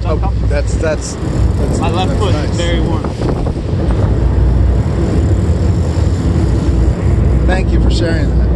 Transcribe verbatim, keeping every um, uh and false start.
Oh, uncomfortable. that's that's, that's My left that's foot nice. is very warm. Thank you for sharing that.